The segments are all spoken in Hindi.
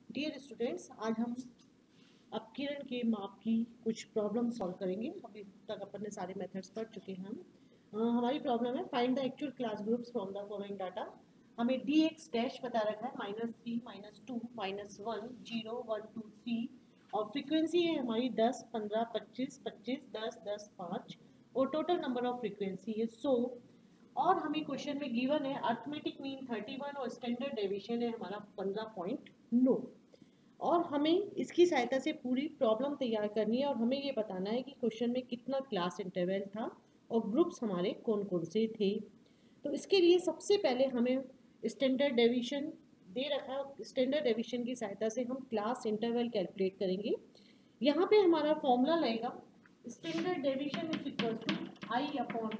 डियर स्टूडेंट्स, आज हम अपकिरण के माप की कुछ प्रॉब्लम सॉल्व करेंगे। अभी तक अपन ने सारे मेथड्स पढ़ चुके हैं हमारी प्रॉब्लम है find the actual class groups from the following data. हमें डी एक्स डैश बता रखा है -3 -2 -1 0 1 2 3 और फ्रीक्वेंसी है हमारी 10 15 25 25 10 10 5 और टोटल नंबर ऑफ फ्रीक्वेंसी है 100 और हमें क्वेश्चन में गिवन है अर्थमेटिक मीन 31 और स्टैंडर्ड डेविएशन है हमारा 15.9 और हमें इसकी सहायता से पूरी प्रॉब्लम तैयार करनी है और हमें ये बताना है कि क्वेश्चन में कितना क्लास इंटरवल था और ग्रुप्स हमारे कौन कौन से थे। तो इसके लिए सबसे पहले हमें स्टैंडर्ड डेविएशन दे रखा है। स्टैंडर्ड डेविएशन की सहायता से हम क्लास इंटरवल कैलकुलेट करेंगे। यहाँ पे हमारा फॉर्मूला लगेगा standard deviation is equal to i upon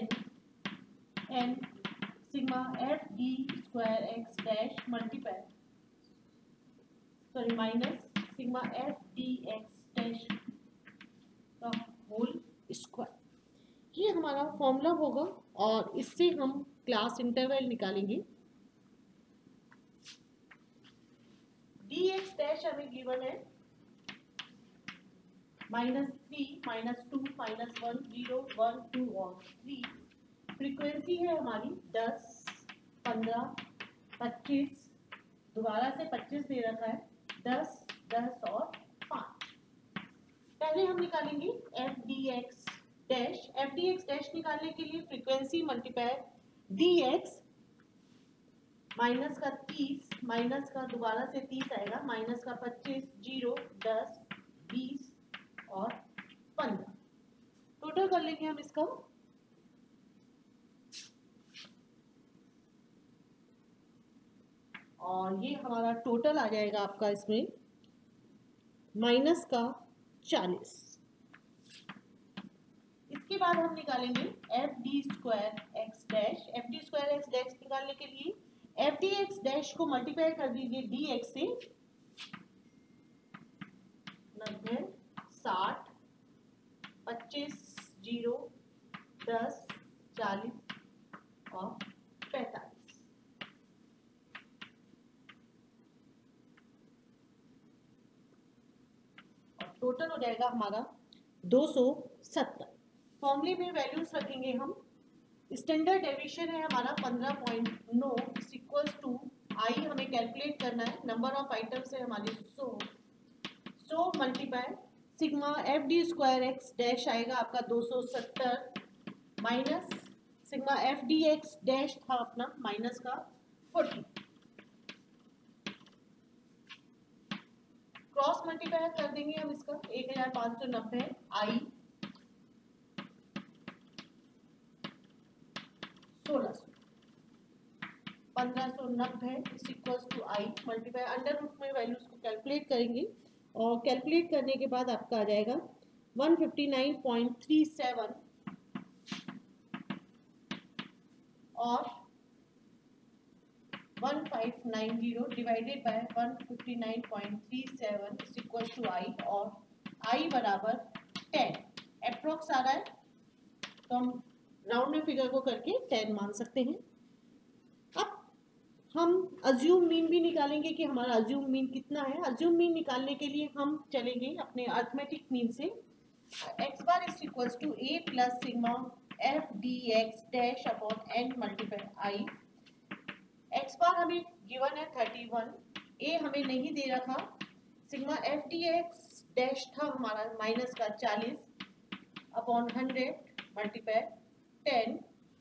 n sigma f d square x dash multiply minus sigma f d x dash का होल स्क्वायर। ये हमारा फॉर्मूला होगा और इससे हम क्लास इंटरवल निकालेंगे। डी एक्स डैश हमें गिवन है -3 -2 -1 0 1 2 और 3। फ्रीक्वेंसी है हमारी 10 15 25, दोबारा से 25 दे रखा है 10 10 और 5। पहले हम निकालेंगे f d x dash. F d x dash निकालने के लिए frequency multiply d x minus का 30 माइनस का दोबारा से 30 आएगा माइनस का 25 0 10 20 और 15। टोटल कर लेंगे हम इसका और ये हमारा टोटल आ जाएगा आपका इसमें माइनस का 40। इसके बाद हम निकालेंगे f d square x dash. F d square x dash निकालने के लिए एफ डी एक्स डैश को मल्टीप्लाई कर दीजिए डी एक्स से 90 60 25 0 10 40 और 45। टोटल हो जाएगा हमारा 270। फॉर्मूले में वैल्यूज रखेंगे हम। स्टैंडर्ड डेविएशन है हमारा 15.9 इक्वल्स टू आई हमें कैलकुलेट करना है। नंबर ऑफ आइटम्स है हमारी 100 multiply sigma f d square x dash आएगा आपका 270 minus sigma f d x dash था अपना माइनस का 40। क्रॉस मल्टीप्लाई कर देंगे हम इसका 1590 i 1600 1590 equals to i multiply under root में वैल्यूज को कैलकुलेट करेंगे और कैलकुलेट करने के बाद आपका आ जाएगा 159.37 और 1590 divided by 159.37 equals to i और आई बराबर 10 अप्रोक्स आ रहा है तो हम राउंड में फिगर को करके 10 मान सकते हैं। अब हम अज्यूम मीन भी निकालेंगे कि हमारा अज्यूम मीन कितना है। अज्यूम मीन निकालने के लिए हम चलेंगे अपने अर्थमेटिक मीन से x bar is equals to a plus sigma f d x dash upon n multiply i. X bar हमें गिवन है 31, ए हमें नहीं दे रखा, sigma f d x dash था हमारा माइनस का 40 अपॉन 100 मल्टीप्लाई 10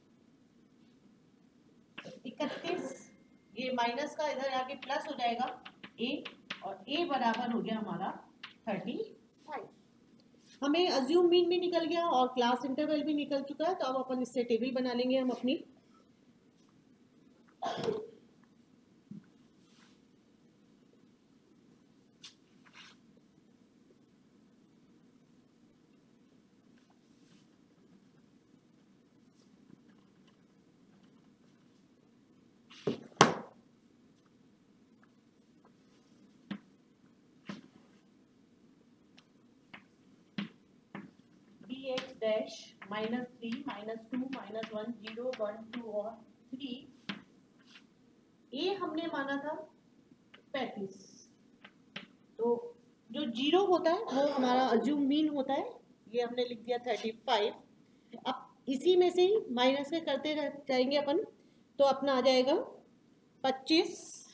31। ये माइनस का इधर आके प्लस हो जाएगा ए और ए बराबर हो गया हमारा 35। हमें अज्यूम मीन भी निकल गया और क्लास इंटरवल भी निकल चुका है। तो अब अपन इससे टेबल बना लेंगे हम अपनी। एक्स डैश -3 -2 -1 0 1 2 और 3। ए हमने माना था 35 जीरो होता है वो हमारा अज्यूम मीन होता है, ये हमने लिख दिया 35। अब इसी में से ही माइनस में करते जाएंगे अपन, तो अपना आ जाएगा 25,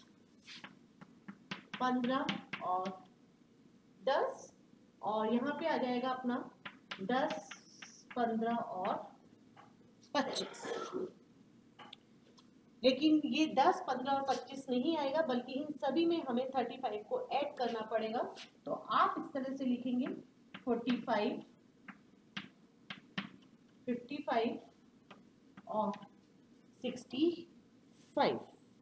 15 और 10, और यहाँ पे आ जाएगा अपना 10, 15 और 25। लेकिन ये 10, 15 और 25 नहीं आएगा, बल्कि इन सभी में हमें 35 को ऐड करना पड़ेगा। तो आप इस तरह से लिखेंगे 45, 55 और 65।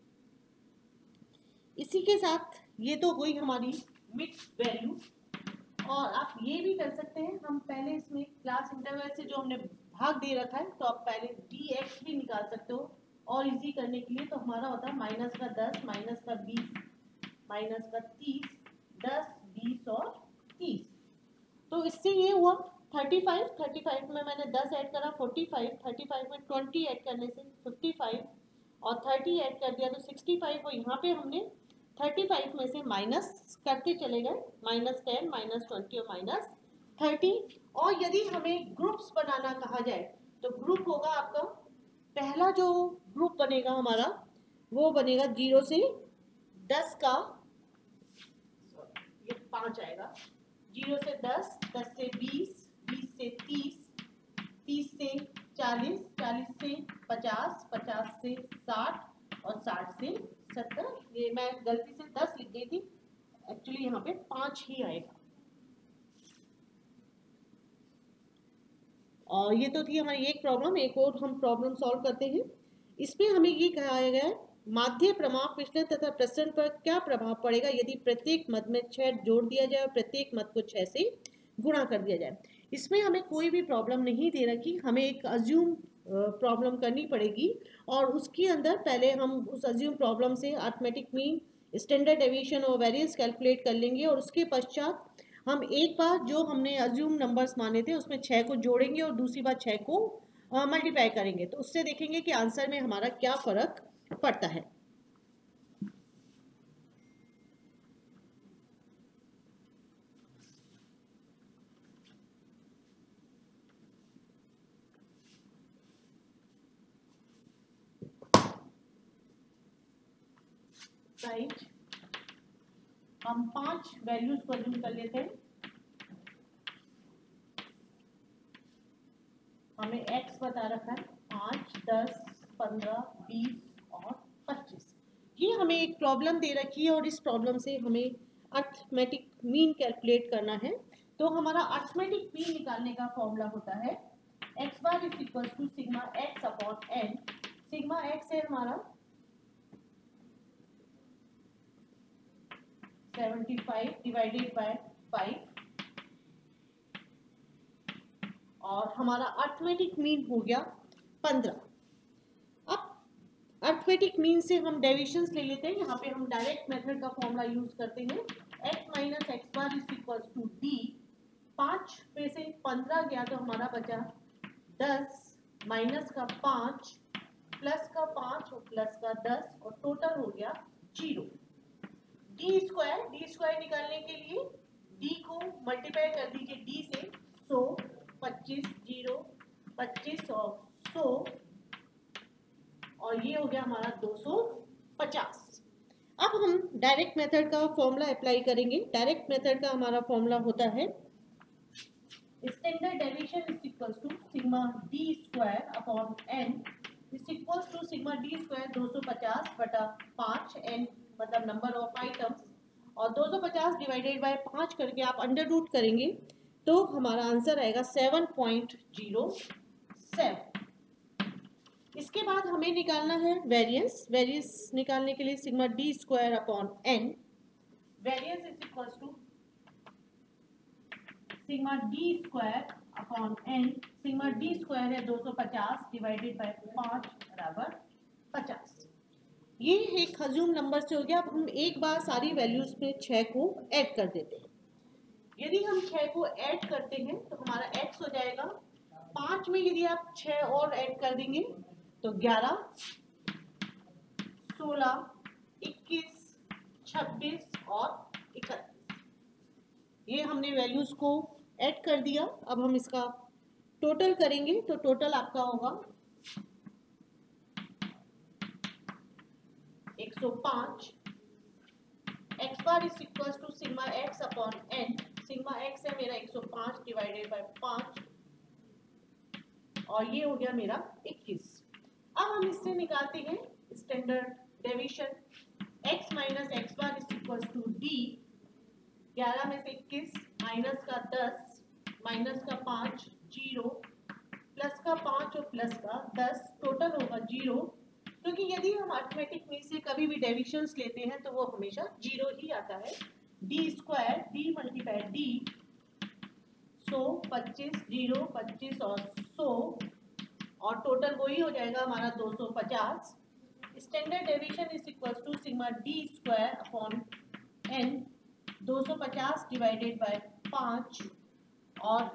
इसी के साथ ये तो हुई हमारी मिक्स वैल्यू। और आप ये भी कर सकते हैं, हम पहले इसमें क्लास इंटरवल से जो हमने भाग दे रखा है, तो आप पहले dx भी निकाल सकते हो। और इजी करने के लिए तो हमारा होता है माइनस का 10, माइनस का 20, माइनस का 30, 10, 20 और 30। तो इससे ये हुआ 35, 35 में मैंने 10 ऐड करा 45, 35 में 20 ऐड करने से 55 और 30 ऐड कर दिया तो 65। और यहाँ पे हमने 35 में से माइनस करते चले गए, -10, -20 और -30। और यदि हमें ग्रुप्स बनाना कहा जाए तो ग्रुप होगा आपका, पहला जो ग्रुप बनेगा हमारा वो बनेगा 0 से 10 का, ये 5 आएगा, 0 से 10, 10 से 20, 20 से 30, 30 से 40, 40 से 50, 50 से 60 और 60 से 70। ये मैं गलती से 10 लिख गई थी, एक्चुअली यहाँ पे 5 ही आएगा। और ये तो थी हमारी एक प्रॉब्लम। एक और हम प्रॉब्लम सॉल्व करते हैं। इसमें हमें ये कहा गया है माध्य प्रमाप विचलन तथा प्रसरण पर क्या प्रभाव पड़ेगा यदि प्रत्येक मत में 6 जोड़ दिया जाए और प्रत्येक मत को 6 से गुणा कर दिया जाए। इसमें हमें कोई भी प्रॉब्लम नहीं दे रखी, हमें एक अज्यूम प्रॉब्लम करनी पड़ेगी। और उसके अंदर पहले हम उस अज्यूम प्रॉब्लम से अरिथमेटिक मीन, स्टैंडर्ड डेविएशन और वेरिएंस कैलकुलेट कर लेंगे। और उसके पश्चात हम एक बार जो हमने अज्यूम नंबर्स माने थे उसमें 6 को जोड़ेंगे और दूसरी बार 6 को मल्टीप्लाई करेंगे, तो उससे देखेंगे कि आंसर में हमारा क्या फर्क पड़ता है। राइट, हम 5 वैल्यूज को अज्यूम कर लेते हैं। हमें x बता रखा है 5, 10, 15, 20 और 25। ये हमें एक प्रॉब्लम दे रखी है और इस प्रॉब्लम से हमें अरिथमेटिक मीन कैलकुलेट करना है। तो हमारा अरिथमेटिक मीन निकालने का फॉर्मूला होता है x bar is equal to sigma x upon n। Sigma x है हमारा 75 डिवाइडेड बाय 5 और हमारा अरिथमेटिक मीन हो गया 15। अब अरिथमेटिक मीन से हम डेविएशंस ले लेते हैं। यहाँ पे हम डायरेक्ट मेथड का फॉर्मूला यूज करते हैं, x minus x bar is equal to d. 5 में से 15 गया तो हमारा बचा 10 माइनस का 5 प्लस का 5 और प्लस का 10 और टोटल हो गया 0। डी स्क्वायर निकालने के लिए डी को मल्टीप्लाई कर दीजिए डी से, 100, 25, 0, 25 और 100 और ये हो गया हमारा 250। अब हम डायरेक्ट मेथड का फॉर्मूला अप्लाई करेंगे। डायरेक्ट मेथड का हमारा फॉर्मूला होता है standard deviation is equals to sigma d square upon n is equals to sigma d square 250 बटा 5, एन मतलब नंबर ऑफ आइटम्स, और 250 डिवाइडेड बाय 5 करके आप अंडर रूट करेंगे तो हमारा आंसर आएगा 7.07। इसके बाद हमें निकालना है वेरिएंस। वेरिएंस निकालने के लिए sigma d square upon n, variance is equals to sigma d square upon n. Sigma d square है 250 डिवाइडेड बाय 5 बराबर 50। ये एक अज्यूम नंबर से हो गया। अब हम एक बार सारी वैल्यूज में 6 को ऐड कर देते हैं। यदि हम 6 को ऐड करते हैं तो हमारा x हो जाएगा 5 में यदि आप 6 और ऐड कर देंगे तो 11, 16, 21, 26 और 31। ये हमने वैल्यूज को ऐड कर दिया। अब हम इसका टोटल करेंगे तो टोटल आपका होगा 105। X bar is equal to sigma x upon n. Sigma x है मेरा 105 डिवाइडेड बाय 5 और ये हो गया मेरा 21। अब हम इससे निकालते हैं standard deviation. x minus x bar is equal to d. 11 में से 21 माइनस का 10 माइनस का 5 0 प्लस का 5 और प्लस का 10 टोटल होगा 0, क्योंकि यदि हम अरिथमेटिक में से कभी भी डेविएशंस लेते हैं तो वो हमेशा 0 ही आता है। D square d multiply d 100 25 0 25 और 100 और टोटल वही हो जाएगा हमारा 250। Standard deviation is equal to sigma d square upon n. 250 divided by 5 और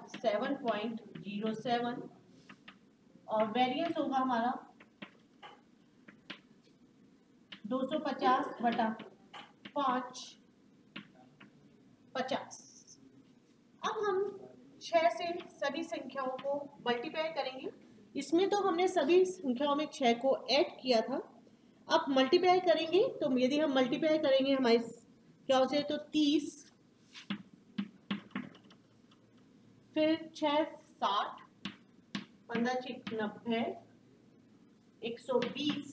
7.07 और वेरिएंस होगा हमारा 250 बटा 5 50। अब हम 6 से सभी संख्याओं को मल्टीप्लाई करेंगे। इसमें तो हमने सभी संख्याओं में 6 को ऐड किया था। अब मल्टीप्लाई करेंगे तो यदि हम मल्टीप्लाई करेंगे हमारे क्या हो जाए तो 30, फिर 6 60, 15 6 90, 120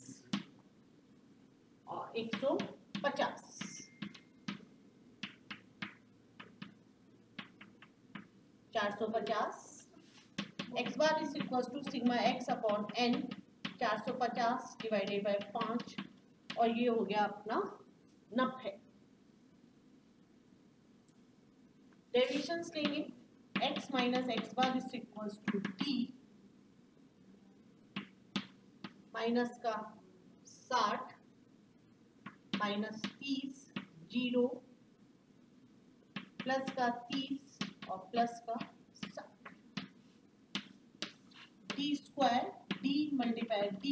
और 150। 450। X bar is equal to sigma x upon n. 450 divided by 5 और ये हो गया अपना 90। डेविएशंस लेंगे। x minus x bar is equal to t minus का 60 माइनस 30 0 प्लस का 30 और प्लस का 60। D square d multiply d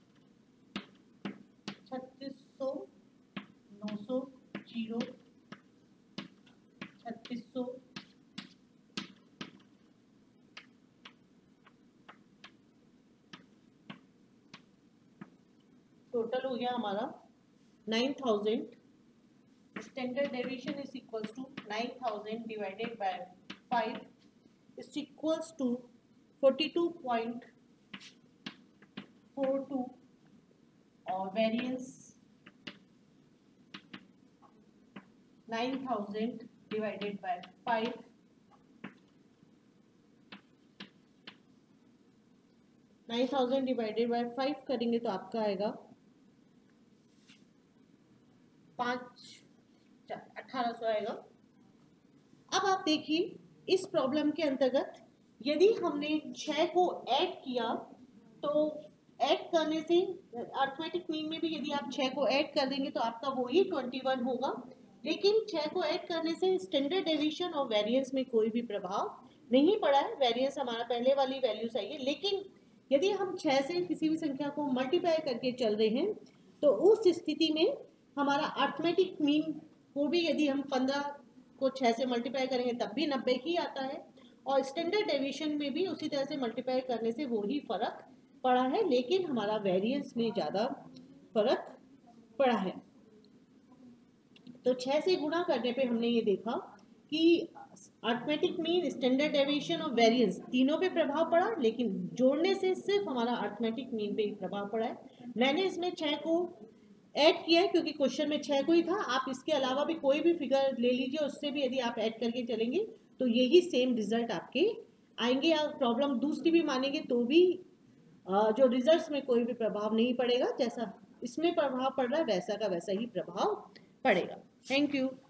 3600 900 0 3600 total हो गया हमारा 9000। Standard deviation is equals to 9000 divided by 5 is equals to 42.42 और variance 9000 divided by 5 9000 divided by 5 करेंगे तो आपका आएगा 1800 आएगा। अब आप देखिए इस प्रॉब्लम के अंतर्गत यदि हमने 6 को ऐड किया तो ऐड करने से अरिथमेटिक मीन में भी यदि आप 6 को ऐड कर देंगे तो आपका वही 21 होगा, लेकिन 6 को ऐड करने से स्टैंडर्ड डेविएशन और वेरिएंस में कोई भी प्रभाव नहीं पड़ा है। वेरिएंस हमारा पहले वाली वैल्यू सही है, लेकिन यदि हम 6 से किसी भी संख्या को मल्टीप्लाई करके चल रहे हैं तो उस स्थिति में हमारा अरिथमेटिक मीन को भी यदि हम 15 को 6 से मल्टीप्लाई करेंगे तब भी 90 ही आता है, और स्टैंडर्ड डेविएशन में भी उसी तरह से मल्टीप्लाई करने से वो ही फर्क पड़ा है, लेकिन हमारा वेरिएंस में ज़्यादा फर्क पड़ा है। तो 6 से गुणा करने पे हमने ये देखा कि अरिथमेटिक मीन, स्टैंडर्ड डेविएशन और वेरिएंस तीनों पे प्रभाव पड़ा, लेकिन जोड़ने से सिर्फ हमारा अरिथमेटिक मीन पे ही प्रभाव पड़ा है। मैंने इसमें 6 को ऐड किया है क्योंकि क्वेश्चन में 6 को ही था। आप इसके अलावा भी कोई भी फिगर ले लीजिए, उससे भी यदि आप ऐड करके चलेंगे तो यही सेम रिजल्ट आपके आएंगे। या प्रॉब्लम दूसरी भी मानेंगे तो भी जो रिजल्ट्स में कोई भी प्रभाव नहीं पड़ेगा, जैसा इसमें प्रभाव पड़ रहा है वैसा का वैसा ही प्रभाव पड़ेगा। Thank you.